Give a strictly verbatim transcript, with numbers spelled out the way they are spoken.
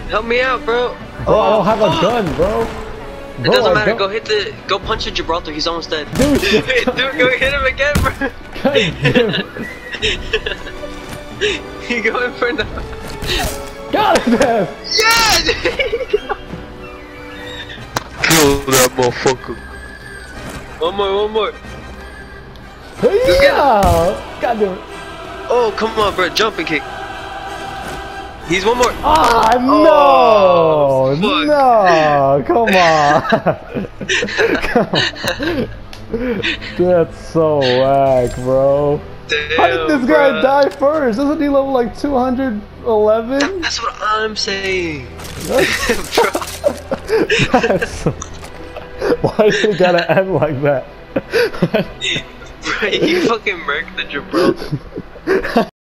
Help me out, bro. Bro, I don't have a oh. gun, bro. It Bro, doesn't I matter. don't- Go hit the. Go punch the Gibraltar. He's almost dead. Dude, Dude, go hit him again, bro. God damn it. You going for no? God damn. Yeah! Kill that motherfucker. One more, one more. Yeah! God damn it. Oh, come on, bro. Jumping kick. He's one more. Ah, Oh, no! fuck. No! Come on! Come on. That's so whack, bro. Damn, How did this guy bro. die first? Doesn't he level like two hundred eleven? That's what I'm saying. That's, Bro. that's so... Why did it gotta end like that? Bro, you fucking murked the Gibraltar.